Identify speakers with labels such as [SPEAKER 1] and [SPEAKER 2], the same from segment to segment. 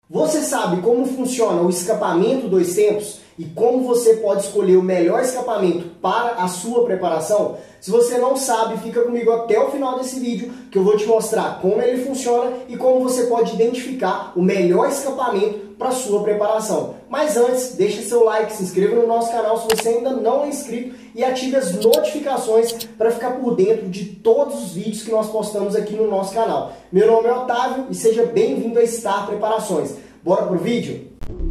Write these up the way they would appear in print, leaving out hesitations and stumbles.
[SPEAKER 1] Você sabe como funciona o escapamento dois tempos e como você pode escolher o melhor escapamento para a sua preparação? Se você não sabe, fica comigo até o final desse vídeo que eu vou te mostrar como ele funciona e como você pode identificar o melhor escapamento para a sua preparação. Mas antes, deixa seu like, se inscreva no nosso canal se você ainda não é inscrito e ative as notificações para ficar por dentro de todos os vídeos que nós postamos aqui no nosso canal. Meu nome é Otávio e seja bem-vindo a Star Preparações. Bora pro vídeo?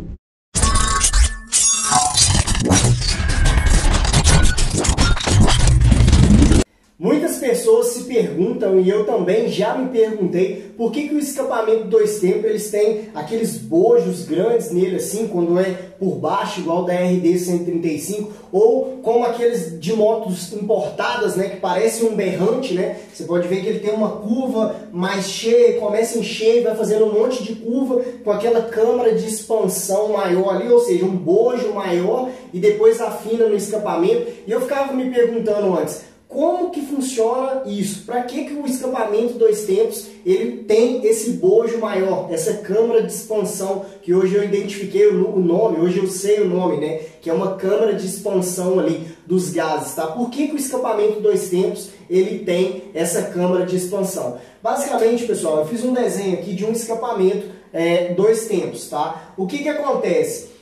[SPEAKER 1] Muitas pessoas se perguntam, e eu também já me perguntei, por que o escapamento dois tempos eles têm aqueles bojos grandes nele assim, quando é por baixo, igual da RD 135, ou como aqueles de motos importadas, né, que parece um berrante, né? Você pode ver que ele tem uma curva mais cheia, começa em cheio, vai fazendo um monte de curva com aquela câmara de expansão maior ali, ou seja, um bojo maior e depois afina no escapamento. E eu ficava me perguntando antes, como que funciona isso? Para que o escapamento dois tempos ele tem esse bojo maior, essa câmara de expansão, que hoje eu identifiquei o nome, hoje eu sei o nome, né? Que é uma câmara de expansão ali dos gases, tá? Por que o escapamento dois tempos ele tem essa câmara de expansão? Basicamente, pessoal, eu fiz um desenho aqui de um escapamento dois tempos, tá? O que acontece?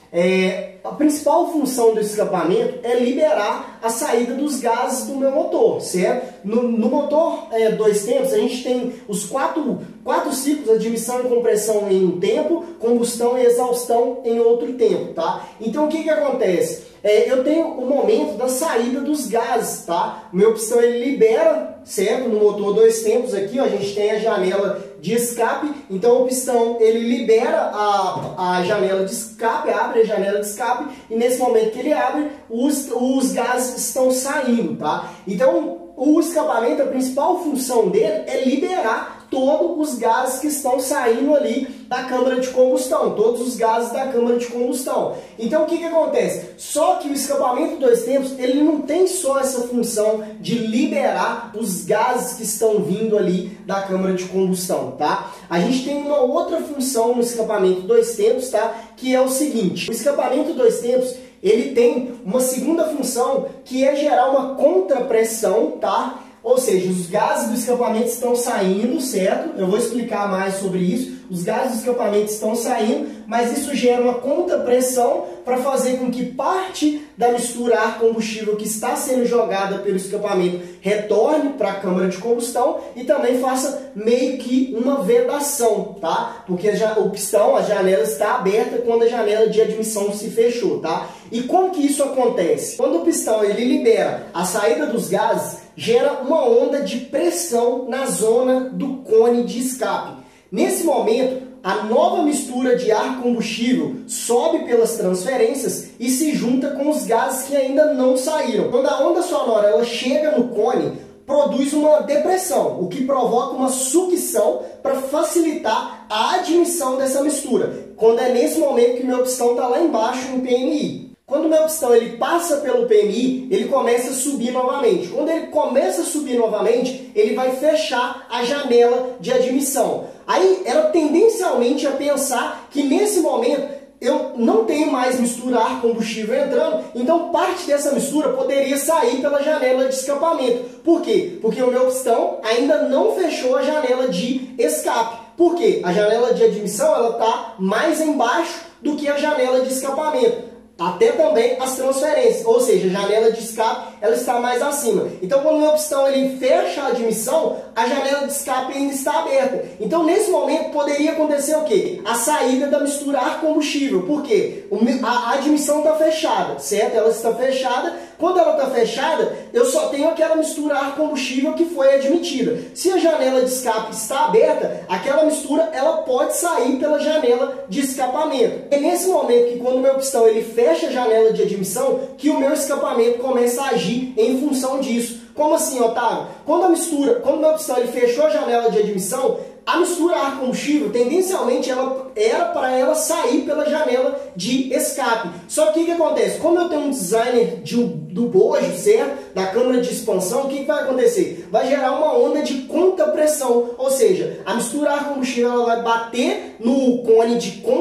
[SPEAKER 1] A principal função do escapamento é liberar a saída dos gases do meu motor, certo? No motor dois tempos, a gente tem os quatro ciclos, admissão e compressão em um tempo, combustão e exaustão em outro tempo, tá? Então, o que acontece? Eu tenho o momento da saída dos gases, tá? O meu pistão ele libera, certo? No motor dois tempos aqui, ó, a gente tem a janela de escape, então o pistão ele libera a janela de escape, abre a janela de escape e nesse momento que ele abre, os gases estão saindo, tá? Então o escapamento, a principal função dele é liberar todos os gases que estão saindo ali da câmara de combustão, todos os gases da câmara de combustão. Então o que acontece? Só que o escapamento dois tempos, ele não tem só essa função de liberar os gases que estão vindo ali da câmara de combustão, tá? A gente tem uma outra função no escapamento dois tempos, tá? Que é o seguinte, o escapamento dois tempos, ele tem uma segunda função que é gerar uma contrapressão, tá? Ou seja, os gases do escapamento estão saindo, certo? Eu vou explicar mais sobre isso. Os gases do escapamento estão saindo, mas isso gera uma contrapressão para fazer com que parte da mistura ar-combustível que está sendo jogada pelo escapamento retorne para a câmara de combustão e também faça meio que uma vedação, tá? Porque o pistão, a janela está aberta quando a janela de admissão se fechou, tá? E como que isso acontece? Quando o pistão ele libera a saída dos gases, gera uma onda de pressão na zona do cone de escape. Nesse momento, a nova mistura de ar combustível sobe pelas transferências e se junta com os gases que ainda não saíram. Quando a onda sonora ela chega no cone, produz uma depressão, o que provoca uma sucção para facilitar a admissão dessa mistura. Quando é nesse momento que o meu pistão está lá embaixo no PMI. Quando o meu pistão ele passa pelo PMI, ele começa a subir novamente. Quando ele começa a subir novamente, ele vai fechar a janela de admissão. Aí ela tendencialmente a pensar que nesse momento eu não tenho mais mistura ar-combustível entrando, então parte dessa mistura poderia sair pela janela de escapamento. Por quê? Porque o meu pistão ainda não fechou a janela de escape. Por quê? A janela de admissão ela está mais embaixo do que a janela de escapamento. Até também as transferências, ou seja, a janela de escape ela está mais acima. Então, quando o meu pistão ele fecha a admissão, a janela de escape ainda está aberta. Então, nesse momento, poderia acontecer o quê? A saída da mistura ar-combustível. Por quê? A admissão está fechada, certo? Ela está fechada. Quando ela está fechada, eu só tenho aquela mistura ar-combustível que foi admitida. Se a janela de escape está aberta, aquela mistura ela pode sair pela janela de escapamento. É nesse momento que quando o meu pistão ele fecha a janela de admissão, que o meu escapamento começa a agir em função disso. Como assim, Otávio? Quando o meu pistão ele fechou a janela de admissão, a mistura ar-combustível, tendencialmente, ela era para ela sair pela janela de escape. Só que o que acontece? Como eu tenho um designer do bojo, certo? Da câmara de expansão, o que vai acontecer? Vai gerar uma onda de contrapressão, ou seja, a mistura ar-combustível ela vai bater no cone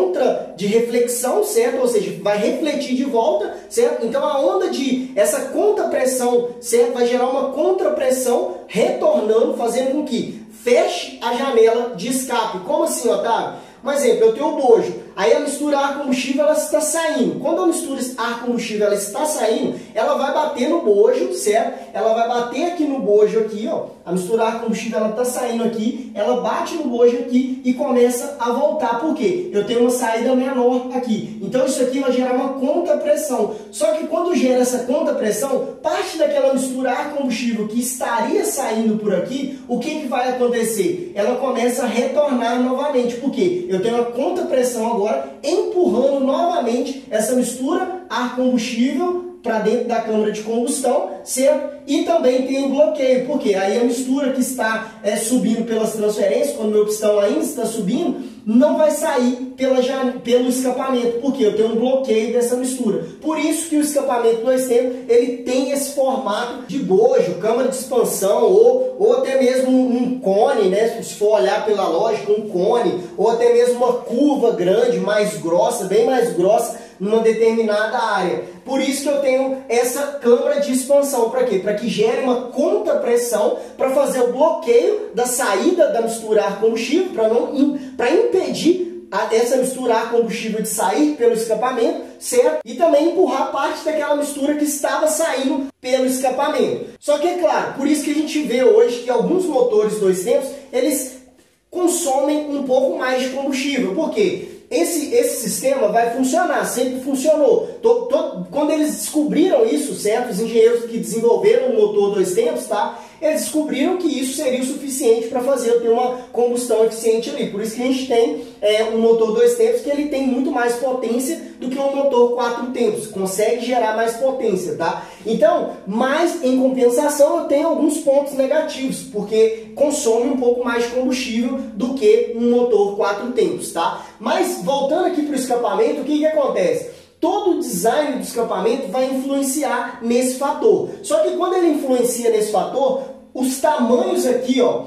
[SPEAKER 1] de reflexão, certo? Ou seja, vai refletir de volta, certo? Então a onda essa contrapressão, certo? Vai gerar uma contrapressão retornando, fazendo com que feche a janela de escape. Como assim, Otávio? Um exemplo, eu tenho o bojo, aí a mistura ar-combustível ela está saindo. Quando a mistura ar-combustível ela está saindo, ela vai bater no bojo, certo? Ela vai bater aqui no bojo, aqui, ó. A mistura ar-combustível ela está saindo aqui, ela bate no bojo aqui e começa a voltar. Por quê? Eu tenho uma saída menor aqui. Então isso aqui vai gerar uma contrapressão. Só que quando gera essa contrapressão, parte daquela mistura ar-combustível que estaria saindo por aqui, o que vai acontecer? Ela começa a retornar novamente. Por quê? Eu tenho uma contrapressão agora empurrando novamente essa mistura ar-combustível para dentro da câmara de combustão, certo? E também tem o bloqueio, porque aí a mistura que está subindo pelas transferências, quando o meu pistão ainda está subindo, não vai sair pelo escapamento, porque eu tenho um bloqueio dessa mistura. Por isso que o escapamento 2 tempos, ele tem esse formato de bojo, câmara de expansão, ou até mesmo um cone, né? Se for olhar pela lógica, um cone, ou até mesmo uma curva grande, mais grossa, bem mais grossa, numa determinada área. Por isso que eu tenho essa câmara de expansão. Para quê? Para que gere uma contrapressão para fazer o bloqueio da saída da mistura ar-combustível, para impedir essa mistura ar-combustível de sair pelo escapamento, certo? E também empurrar parte daquela mistura que estava saindo pelo escapamento. Só que é claro, por isso que a gente vê hoje que alguns motores 2 tempos, eles consomem um pouco mais de combustível. Por quê? Esse sistema vai funcionar, sempre funcionou. Quando eles descobriram isso, certo? Os engenheiros que desenvolveram o motor 2 tempos, tá? Eles descobriram que isso seria o suficiente para fazer eu ter uma combustão eficiente ali. Por isso que a gente tem um motor 2 tempos que ele tem muito mais potência do que um motor 4 tempos. Consegue gerar mais potência, tá? Então, mas em compensação eu tenho alguns pontos negativos, porque consome um pouco mais de combustível do que um motor 4 tempos, tá? Mas voltando aqui para o escapamento, o que acontece? Todo o design do escapamento vai influenciar nesse fator. Só que quando ele influencia nesse fator, os tamanhos aqui, ó,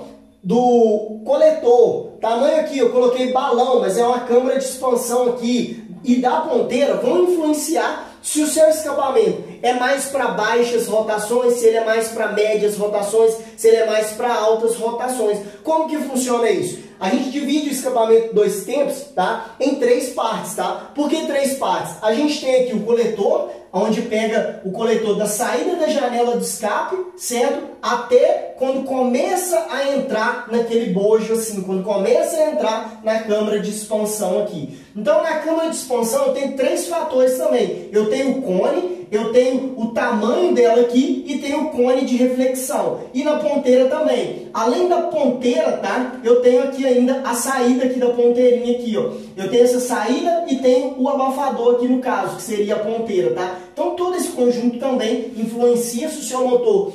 [SPEAKER 1] do coletor, tamanho aqui, eu coloquei balão, mas é uma câmara de expansão aqui, e da ponteira vão influenciar se o seu escapamento é mais para baixas rotações, se ele é mais para médias rotações, se ele é mais para altas rotações. Como que funciona isso? A gente divide o escapamento 2 tempos, tá, em 3 partes, tá? Por que 3 partes? A gente tem aqui o coletor, onde pega o coletor da saída da janela de escape, certo? Até quando começa a entrar naquele bojo assim, quando começa a entrar na câmara de expansão aqui. Então, na câmara de expansão tem 3 fatores também. Eu tenho o cone, eu tenho o tamanho dela aqui e tenho o cone de reflexão. E na ponteira também. Além da ponteira, tá? Eu tenho aqui ainda a saída aqui da ponteirinha aqui, ó. Eu tenho essa saída e tenho o abafador aqui no caso, que seria a ponteira, tá? Então todo esse conjunto também influencia se o seu motor,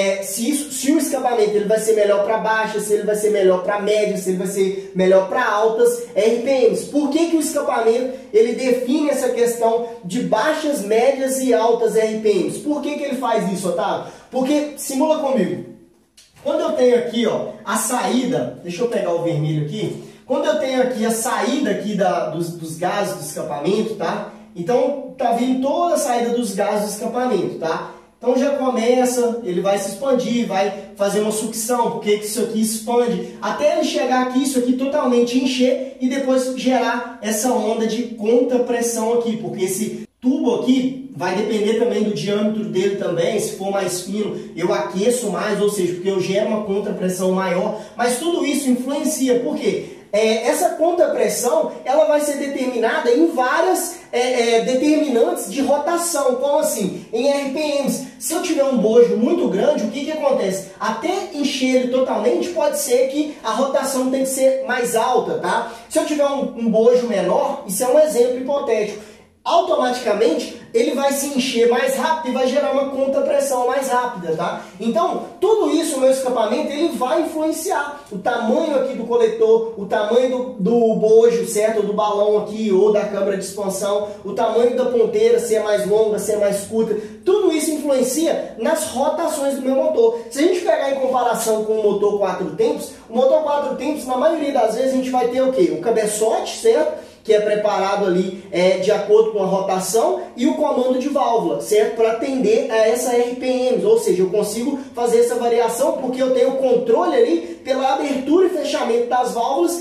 [SPEAKER 1] se o escapamento ele vai ser melhor para baixa, se ele vai ser melhor para média, se ele vai ser melhor para altas RPMs. Por que o escapamento ele define essa questão de baixas, médias e altas RPMs? Por que ele faz isso, Otávio? Porque, simula comigo, quando eu tenho aqui, ó, a saída, deixa eu pegar o vermelho aqui, quando eu tenho aqui a saída aqui dos gases do escapamento, tá? Então, tá vindo toda a saída dos gases do escapamento, tá? Então já começa, ele vai se expandir, vai fazer uma sucção, porque isso aqui expande, até ele chegar aqui, isso aqui totalmente encher e depois gerar essa onda de contrapressão aqui, porque esse tubo aqui vai depender também do diâmetro dele também, se for mais fino eu aqueço mais, ou seja, porque eu gero uma contrapressão maior, mas tudo isso influencia, por quê? Essa contrapressão ela vai ser determinada em várias determinantes de rotação, como assim? Em RPMs. Se eu tiver um bojo muito grande, o que acontece? Até encher ele totalmente, pode ser que a rotação tem que ser mais alta, tá? Se eu tiver um bojo menor, isso é um exemplo hipotético, automaticamente ele vai se encher mais rápido e vai gerar uma contrapressão mais rápida, tá? Então, tudo isso, o meu escapamento, ele vai influenciar o tamanho aqui do coletor, o tamanho do bojo, certo? Do balão aqui, ou da câmara de expansão, o tamanho da ponteira, se é mais longa, se é mais curta. Tudo isso influencia nas rotações do meu motor. Se a gente pegar em comparação com o motor 4 tempos, o motor 4 tempos, na maioria das vezes, a gente vai ter o quê? O cabeçote, certo? Que é preparado ali de acordo com a rotação, e o comando de válvula, certo? Para atender a essa RPMs, ou seja, eu consigo fazer essa variação porque eu tenho controle ali pela abertura e fechamento das válvulas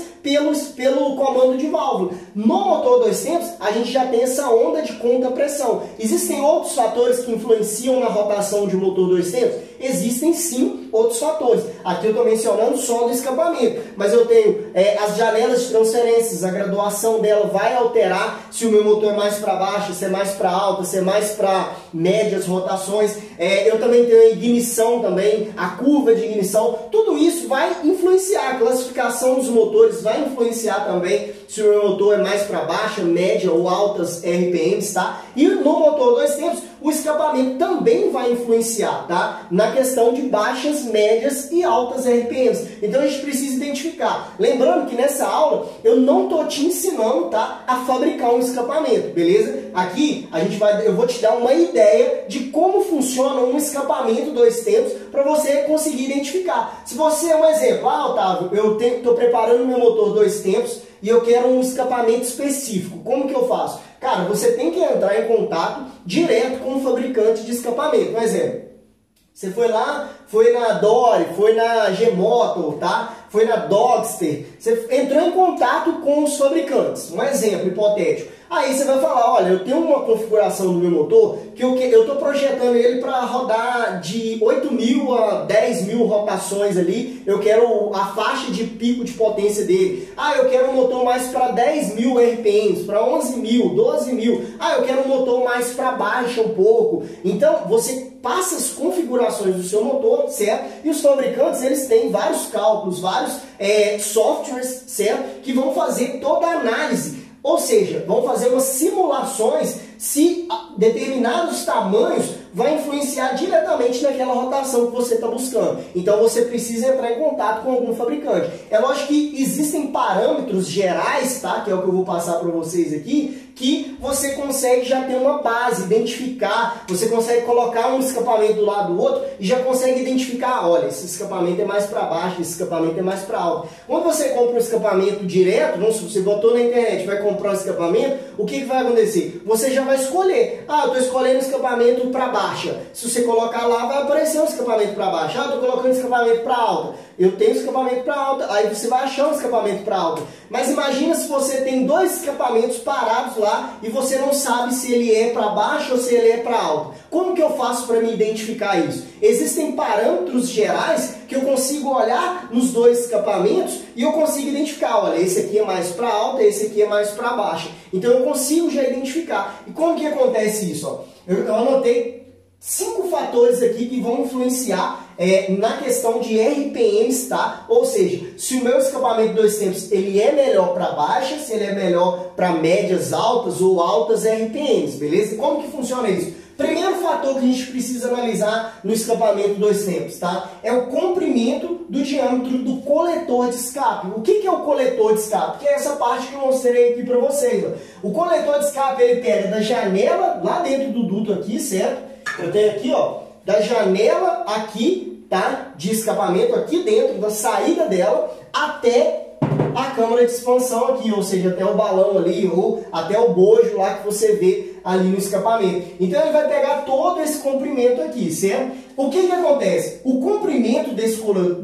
[SPEAKER 1] pelo comando de válvula. No motor 2 tempos, a gente já tem essa onda de contrapressão. Existem outros fatores que influenciam na rotação de um motor 2 tempos? Existem sim outros fatores. Aqui eu estou mencionando só do escapamento, mas eu tenho as janelas de transferências, a graduação dela vai alterar se o meu motor é mais para baixo, se é mais para alta, se é mais para médias rotações. Eu também tenho a ignição também, a curva de ignição. Tudo isso vai influenciar, a classificação dos motores vai influenciar também se o meu motor é mais para baixa, média ou altas RPMs, tá? E no motor 2 tempos, o escapamento também vai influenciar, tá? Na questão de baixas, médias e altas RPMs. Então a gente precisa identificar. Lembrando que nessa aula eu não estou te ensinando, tá, a fabricar um escapamento, beleza? Aqui eu vou te dar uma ideia de como funciona um escapamento 2 tempos para você conseguir identificar. Se você é um exemplo, Otávio, eu estou preparando meu motor 2 tempos e eu quero um escapamento específico. Como que eu faço? Cara, você tem que entrar em contato direto com o fabricante de escapamento. Um exemplo, você foi lá, foi na Dory, foi na G-Motor, tá? Foi na Dogster. Você entrou em contato com os fabricantes. Um exemplo hipotético. Aí você vai falar, olha, eu tenho uma configuração do meu motor que eu estou projetando ele para rodar de 8.000 a 10.000 rotações ali. Eu quero a faixa de pico de potência dele. Eu quero um motor mais para 10.000 RPMs, para 11.000, 12.000. Eu quero um motor mais para baixo um pouco. Então, você passa as configurações do seu motor, certo? E os fabricantes, eles têm vários cálculos, vários softwares, certo? Que vão fazer toda a análise. Ou seja, vão fazer umas simulações se determinados tamanhos vai influenciar diretamente naquela rotação que você está buscando. Então você precisa entrar em contato com algum fabricante. É lógico que existem parâmetros gerais, tá? Que é o que eu vou passar para vocês aqui, que você consegue já ter uma base, identificar, você consegue colocar um escapamento do lado do outro e já consegue identificar, olha, esse escapamento é mais para baixo, esse escapamento é mais para alto. Quando você compra um escapamento direto, vamos supor, você botou na internet, vai comprar um escapamento, o que vai acontecer? Você já vai escolher, eu estou escolhendo escapamento para baixa. Se você colocar lá, vai aparecer um escapamento para baixa. Estou colocando escapamento para alta. Eu tenho escapamento para alta, aí você vai achar um escapamento para alta. Mas imagina se você tem 2 escapamentos parados lá e você não sabe se ele é para baixo ou se ele é para alta. Como que eu faço para me identificar isso? Existem parâmetros gerais que eu consigo olhar nos 2 escapamentos e eu consigo identificar, olha, esse aqui é mais para alta, esse aqui é mais para baixa. Então eu consigo já identificar. E como que acontece isso? Eu anotei 5 fatores aqui que vão influenciar na questão de RPMs, tá? Ou seja, se o meu escapamento 2 tempos ele é melhor para baixa, se ele é melhor para médias altas ou altas RPMs, beleza? Como que funciona isso? Primeiro fator que a gente precisa analisar no escapamento 2 tempos, tá? É o comprimento do diâmetro do coletor de escape. O que é o coletor de escape? Que é essa parte que eu mostrei aqui para vocês. Ó. O coletor de escape ele pega da janela lá dentro do duto aqui, certo? Eu tenho aqui, ó, da janela aqui, tá? De escapamento aqui dentro, da saída dela, até a câmara de expansão aqui, ou seja, até o balão ali, ou até o bojo lá que você vê ali no escapamento. Então ele vai pegar todo esse comprimento aqui, certo? O que acontece? O comprimento desse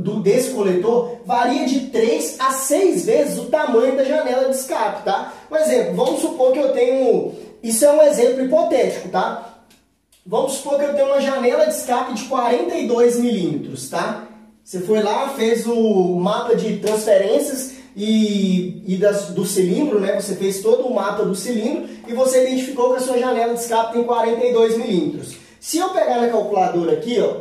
[SPEAKER 1] coletor varia de 3 a 6 vezes o tamanho da janela de escape, tá? Por exemplo, vamos supor que eu tenho... Isso é um exemplo hipotético, tá? Vamos supor que eu tenho uma janela de escape de 42 milímetros, tá? Você foi lá, fez o mapa de transferências do cilindro, né? Você fez todo o mapa do cilindro e você identificou que a sua janela de escape tem 42 milímetros. Se eu pegar na calculadora aqui, ó,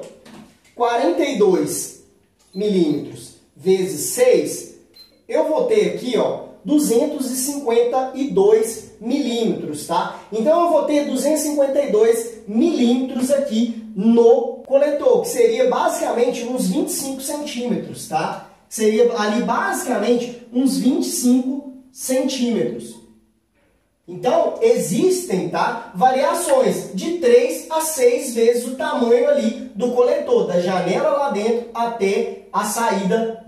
[SPEAKER 1] 42 milímetros vezes 6, eu vou ter aqui, ó, 252 milímetros, tá? Então eu vou ter 252 milímetros aqui no coletor, que seria basicamente uns 25 centímetros, tá? Seria ali basicamente uns 25 centímetros. Então, existem, tá, variações de 3 a 6 vezes o tamanho ali do coletor, da janela lá dentro até a saída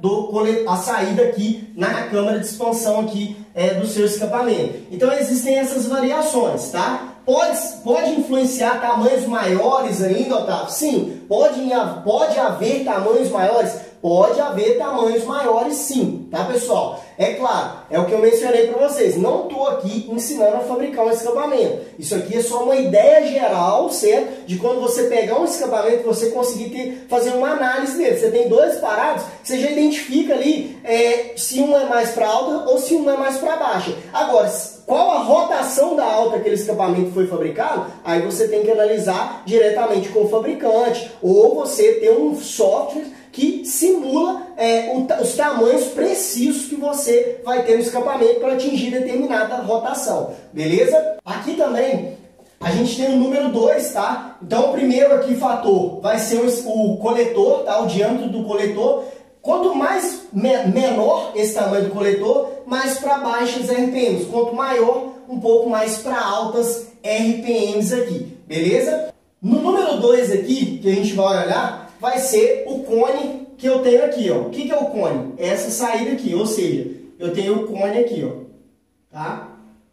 [SPEAKER 1] aqui na câmara de expansão aqui do seu escapamento. Então, existem essas variações, tá? Pode influenciar tamanhos maiores ainda, Otávio? Sim, pode haver tamanhos maiores? Pode haver tamanhos maiores sim, tá, pessoal? É claro, é o que eu mencionei para vocês. Não estou aqui ensinando a fabricar um escapamento. Isso aqui é só uma ideia geral, certo? De quando você pegar um escapamento, você conseguir fazer uma análise dele. Você tem dois parados, você já identifica ali se um é mais para alta ou se um é mais para baixa. Agora, qual a rotação da alta que aquele escapamento foi fabricado? Aí você tem que analisar diretamente com o fabricante, ou você ter um software que simula os tamanhos precisos que você vai ter no escapamento para atingir determinada rotação, beleza? Aqui também a gente tem o número 2, tá? Então o primeiro aqui fator vai ser o coletor, tá? O diâmetro do coletor. Quanto mais menor esse tamanho do coletor, mais para baixas RPMs. Quanto maior, um pouco mais para altas RPMs aqui, beleza? No número 2 aqui, que a gente vai olhar, vai ser o cone que eu tenho aqui, ó. O que é o cone? É essa saída aqui, ou seja, eu tenho o cone aqui, ó, tá?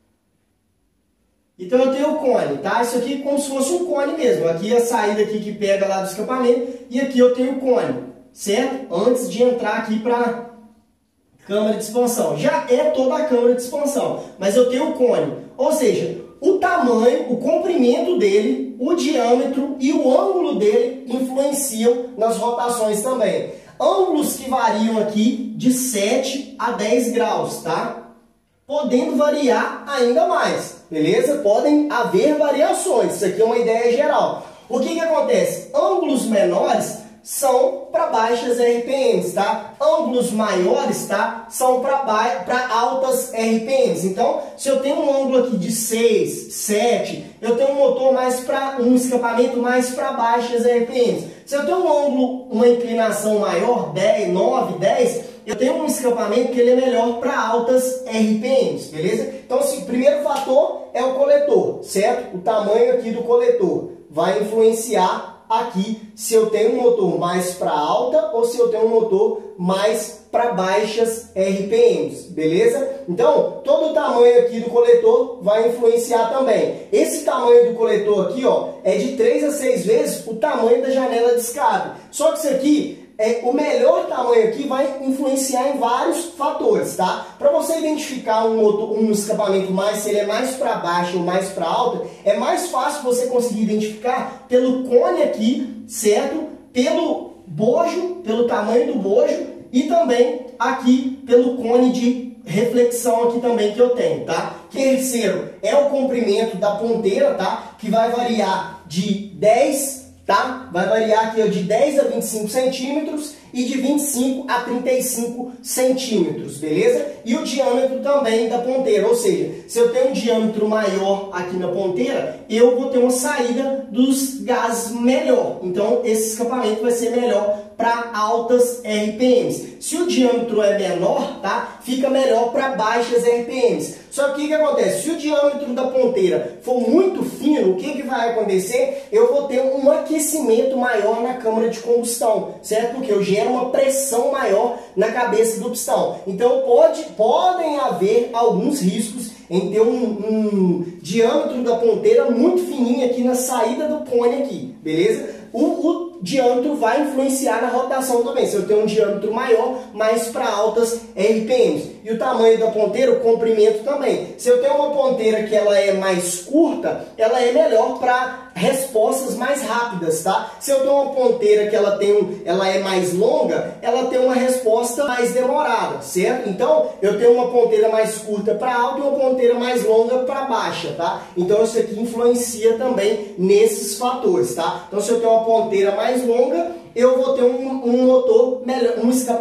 [SPEAKER 1] Então eu tenho o cone, tá? Isso aqui é como se fosse um cone mesmo. Aqui é a saída aqui que pega lá do escapamento e aqui eu tenho o cone, certo? Antes de entrar aqui para câmara de expansão. Já é toda a câmara de expansão, mas eu tenho o cone, ou seja, o tamanho, o comprimento dele, o diâmetro e o ângulo dele influenciam nas rotações também. Ângulos que variam aqui de 7 a 10 graus, tá? Podendo variar ainda mais, beleza? Podem haver variações, isso aqui é uma ideia geral. O que acontece? Ângulos menores são para baixas RPMs, tá? Ângulos maiores, tá? São para altas RPMs. Então, se eu tenho um ângulo aqui de 6, 7, eu tenho um motor um escapamento mais para baixas RPMs. Se eu tenho um ângulo, uma inclinação maior, 10, 9, 10, eu tenho um escapamento que ele é melhor para altas RPMs, beleza? Então, o primeiro fator é o coletor, certo? O tamanho aqui do coletor vai influenciar aqui se eu tenho um motor mais para alta ou se eu tenho um motor mais para baixas RPMs, beleza? Então, todo o tamanho aqui do coletor vai influenciar também. Esse tamanho do coletor aqui, ó, é de 3 a 6 vezes o tamanho da janela de escape. Só que isso aqui, o melhor tamanho aqui vai influenciar em vários fatores, tá? Para você identificar um escapamento se ele é mais para baixo ou mais para alta, é mais fácil você conseguir identificar pelo cone aqui, certo? Pelo bojo, pelo tamanho do bojo e também aqui pelo cone de reflexão aqui também que eu tenho, tá? Terceiro é o comprimento da ponteira, tá? Que vai variar de 10, tá? Vai variar aqui de 10 a 25 centímetros e de 25 a 35 centímetros, beleza? E o diâmetro também da ponteira, ou seja, se eu tenho um diâmetro maior aqui na ponteira, eu vou ter uma saída dos gases melhor. Então, esse escapamento vai ser melhor para altas RPMs. Se o diâmetro é menor, tá? Fica melhor para baixas RPMs. Só que o que acontece? Se o diâmetro da ponteira for muito fino, o que vai acontecer? Eu vou ter um aquecimento maior na câmara de combustão, certo? Porque eu gero uma pressão maior na cabeça do pistão. Então, podem haver alguns riscos em ter um diâmetro da ponteira muito fininho aqui na saída do cone aqui, beleza? O diâmetro vai influenciar na rotação também. Se eu tenho um diâmetro maior, mais para altas RPMs. E o tamanho da ponteira, o comprimento também. Se eu tenho uma ponteira que ela é mais curta, ela é melhor para respostas mais rápidas, tá? Se eu tenho uma ponteira que ela é mais longa, ela tem uma resposta mais demorada, certo? Então, eu tenho uma ponteira mais curta para alta e uma ponteira mais longa para baixa, tá? Então, isso aqui influencia também nesses fatores, tá? Então, se eu tenho uma ponteira mais longa, eu vou ter um motor melhor,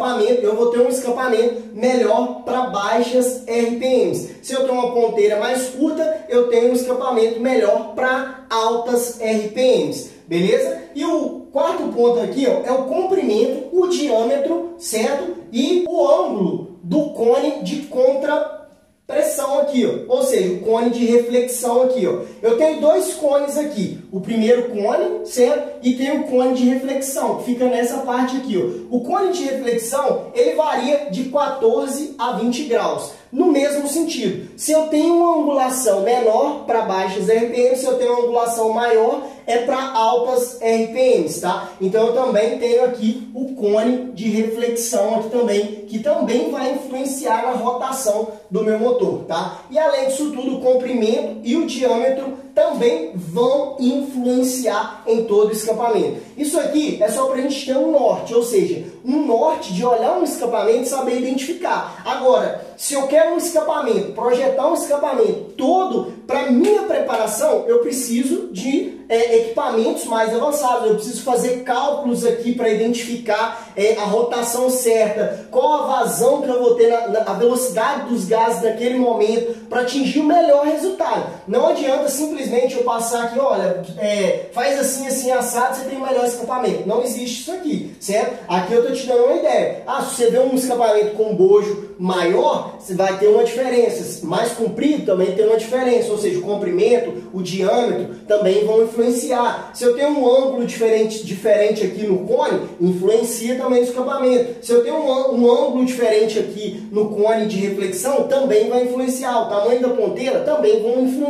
[SPEAKER 1] eu vou ter um escapamento melhor para baixas RPMs. Se eu tenho uma ponteira mais curta, eu tenho um escapamento melhor para altas RPMs, beleza? E o quarto ponto aqui, ó, é o comprimento, o diâmetro, certo? E o ângulo do cone de contrapressão aqui, ó. Ou seja, o cone de reflexão aqui, ó. Eu tenho dois cones aqui. O primeiro cone, certo? E tem o cone de reflexão, que fica nessa parte aqui, ó. O cone de reflexão, ele varia de 14 a 20 graus. No mesmo sentido, se eu tenho uma angulação menor para baixas RPMs, se eu tenho uma angulação maior, é para altas RPMs, tá? Então eu também tenho aqui o cone de reflexão aqui também, que também vai influenciar na rotação do meu motor, tá? E além disso tudo, o comprimento e o diâmetro também vão influenciar em todo o escapamento. Isso aqui é só para a gente ter um norte, ou seja, um norte de olhar um escapamento e saber identificar. Agora, se eu quero um escapamento, projetar um escapamento todo, para minha preparação, eu preciso de equipamentos mais avançados. Eu preciso fazer cálculos aqui para identificar a rotação certa, qual a vazão que eu vou ter, a velocidade dos gases naquele momento, para atingir o melhor resultado. Não adianta simplesmente eu passar aqui, olha, faz assim, assim, assado, você tem o melhor escapamento. Não existe isso aqui, certo? Aqui eu estou te dando uma ideia. Ah, se você vê um escapamento com bojo maior, você vai ter uma diferença. Mais comprido também tem uma diferença, ou seja, o comprimento, o diâmetro também vão influenciar. Se eu tenho um ângulo diferente aqui no cone, influencia também no escapamento. Se eu tenho um ângulo diferente aqui no cone de reflexão, também vai influenciar. O tamanho da ponteira também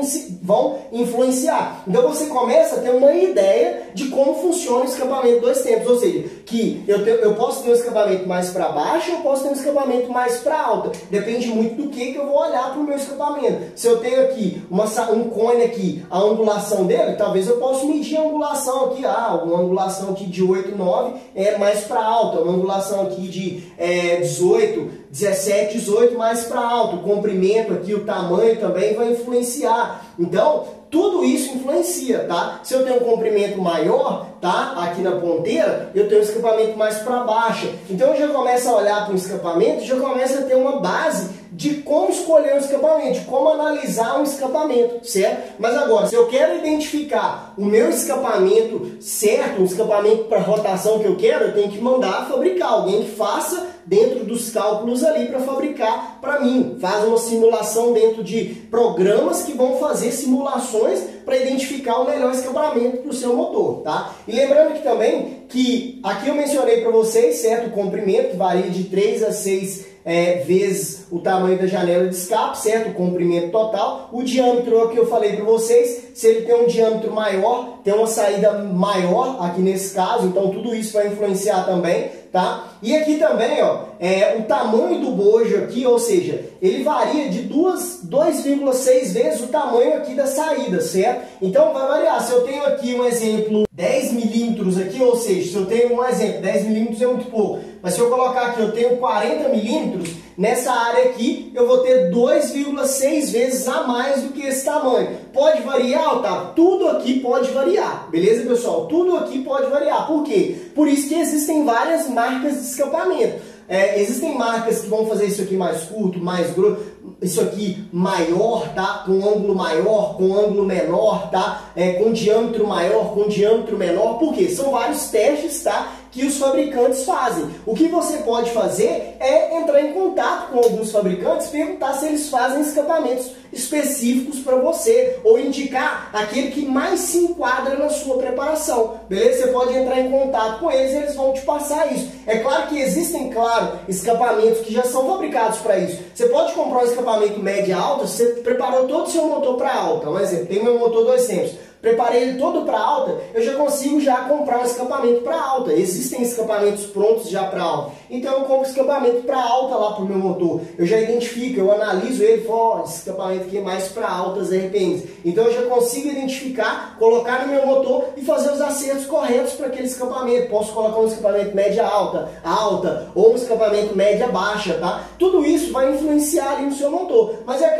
[SPEAKER 1] vão influenciar. Então você começa a ter uma ideia de como funciona o escapamento dois tempos, ou seja, que eu posso ter um escapamento mais para baixo, eu posso ter um escapamento mais para alta. Depende muito do que eu vou olhar para o meu escapamento. Se eu tenho aqui um cone aqui, a angulação dele, talvez eu possa medir a angulação aqui. Uma angulação aqui de 8, 9 é mais para alta. Uma angulação aqui de 18, 17, 18 mais para alto. O comprimento aqui, o tamanho também vai influenciar. Então, tudo isso influencia, tá? Se eu tenho um comprimento maior, tá? Aqui na ponteira, eu tenho um escapamento mais para baixo. Então eu já começo a olhar para o escapamento, já começo a ter uma base de como escolher um escapamento, de como analisar um escapamento, certo? Mas agora, se eu quero identificar o meu escapamento certo, um escapamento para rotação que eu quero, eu tenho que mandar fabricar, alguém que faça dentro dos cálculos ali para fabricar para mim. Faz uma simulação dentro de programas que vão fazer simulações para identificar o melhor escapamento para o seu motor, tá? E lembrando que também que aqui eu mencionei para vocês, certo? O comprimento que varia de 3 a 6 vezes o tamanho da janela de escape, certo? O comprimento total. O diâmetro é o que eu falei para vocês. Se ele tem um diâmetro maior, tem uma saída maior aqui nesse caso, então tudo isso vai influenciar também, tá? E aqui também, ó, o tamanho do bojo aqui, ou seja, ele varia de 2,6 vezes o tamanho aqui da saída, certo? Então vai variar. Se eu tenho aqui um exemplo 10 milímetros aqui, ou seja, se eu tenho um exemplo, 10 milímetros é muito pouco, mas se eu colocar aqui, eu tenho 40 milímetros, nessa área aqui eu vou ter 2,6 vezes a mais do que esse tamanho. Pode variar, Otávio? Tudo aqui pode variar, beleza, pessoal? Tudo aqui pode variar. Por quê? Por isso que existem várias marcas de escapamento. Existem marcas que vão fazer isso aqui mais curto, mais grosso, isso aqui maior, tá? Com ângulo maior, com ângulo menor, tá? Com diâmetro maior, com diâmetro menor. Por quê? São vários testes, tá? Que os fabricantes fazem. O que você pode fazer é entrar em contato com alguns fabricantes, perguntar se eles fazem escapamentos específicos para você, ou indicar aquele que mais se enquadra na sua preparação, beleza? Você pode entrar em contato com eles e eles vão te passar isso. É claro que existem, escapamentos que já são fabricados para isso. Você pode comprar um escapamento média alta, você preparou todo o seu motor para alta. Um exemplo, tem meu motor 200. Preparei ele todo para alta, eu já consigo comprar um escapamento para alta. Existem escapamentos prontos já para alta. Então eu compro escapamento para alta lá para o meu motor. Eu já identifico, eu analiso ele e falo, esse escapamento aqui é mais para altas RPMs. Então eu já consigo identificar, colocar no meu motor e fazer os acertos corretos para aquele escapamento. Posso colocar um escapamento média alta, ou um escapamento média baixa, tá? Tudo isso vai influenciar ali no seu motor. Mas é claro,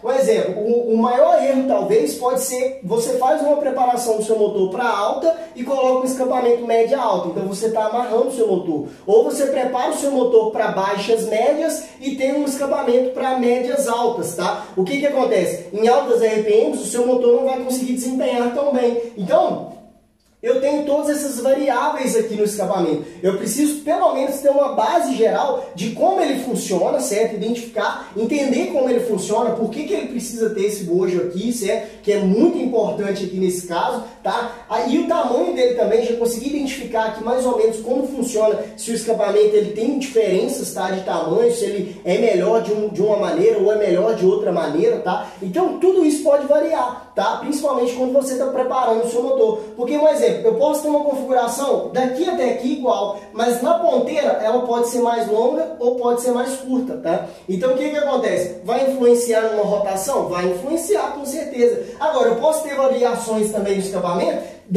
[SPEAKER 1] Um exemplo, o maior erro talvez pode ser, você faz uma preparação do seu motor para alta e coloca um escapamento média alta, então você está amarrando o seu motor. Ou você prepara o seu motor para baixas médias e tem um escapamento para médias altas, tá? O que acontece? Em altas RPMs o seu motor não vai conseguir desempenhar tão bem. Então, eu tenho todas essas variáveis aqui no escapamento. Eu preciso pelo menos ter uma base geral de como ele funciona, certo? Identificar, entender como ele funciona, por que ele precisa ter esse bojo aqui, certo? Que é muito importante aqui nesse caso, tá? Aí o tamanho dele também, já consegui identificar aqui mais ou menos como funciona, se o escapamento ele tem diferenças, tá? De tamanho, se ele é melhor de uma maneira ou é melhor de outra maneira, tá? Então tudo isso pode variar, tá? Principalmente quando você está preparando o seu motor. Porque, um exemplo, eu posso ter uma configuração daqui até aqui igual, mas na ponteira ela pode ser mais longa ou pode ser mais curta, tá? Então o que acontece? Vai influenciar numa rotação? Vai influenciar, com certeza. Agora, eu posso ter variações também no escapamento,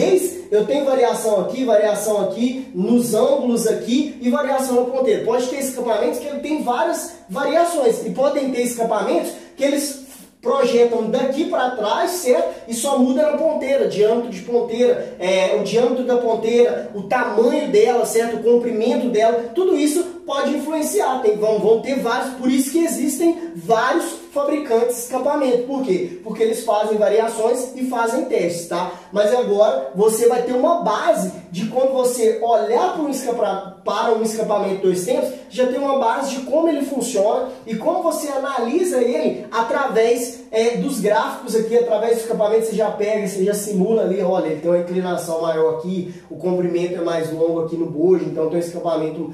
[SPEAKER 1] eu tenho variação aqui, nos ângulos aqui e variação na ponteira. Pode ter escapamentos que ele tem várias variações e podem ter escapamentos que eles projetam daqui para trás, certo? E só muda na ponteira, diâmetro de ponteira, o diâmetro da ponteira, o tamanho dela, certo? O comprimento dela, tudo isso pode influenciar, vão ter vários, por isso que existem vários fabricantes de escapamento. Por quê? Porque eles fazem variações e fazem testes, tá? Mas agora você vai ter uma base de quando você olhar para um escapamento dois tempos, já tem uma base de como ele funciona e como você analisa ele através dos gráficos aqui, através do escapamento, você já pega, você já simula ali, olha, ele tem uma inclinação maior aqui, o comprimento é mais longo aqui no bojo, então tem um escapamento,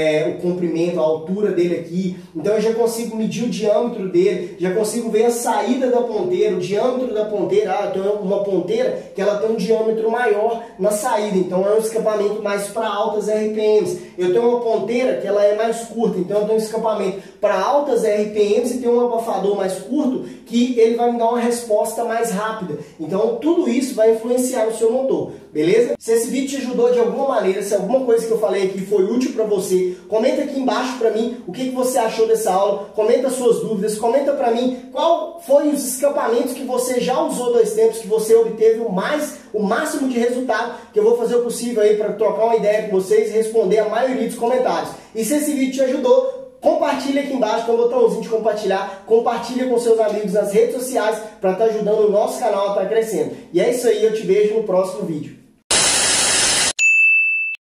[SPEAKER 1] o comprimento, a altura dele aqui, então eu já consigo medir o diâmetro dele, já consigo ver a saída da ponteira, o diâmetro da ponteira. Eu tenho uma ponteira que ela tem um diâmetro maior na saída, então é um escapamento mais para altas RPMs. Eu tenho uma ponteira que ela é mais curta, então eu tenho um escapamento para altas RPMs e tenho um abafador mais curto que ele vai me dar uma resposta mais rápida. Então tudo isso vai influenciar no seu motor, beleza? Se esse vídeo te ajudou de alguma maneira, se alguma coisa que eu falei aqui foi útil para você, comenta aqui embaixo para mim o que você achou dessa aula, comenta suas dúvidas, comenta para mim qual foi os escapamentos que você já usou dois tempos, que você obteve o máximo de resultado, que eu vou fazer o possível aí para trocar uma ideia com vocês e responder a maioria dos comentários. E se esse vídeo te ajudou, compartilha aqui embaixo, tem um botãozinho de compartilhar, compartilha com seus amigos nas redes sociais para estar ajudando o nosso canal a estar crescendo. E é isso aí, eu te vejo no próximo vídeo.